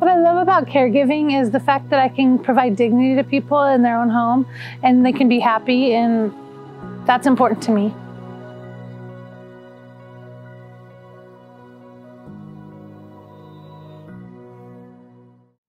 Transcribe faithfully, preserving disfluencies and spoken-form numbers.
What I love about caregiving is the fact that I can provide dignity to people in their own home and they can be happy, and that's important to me.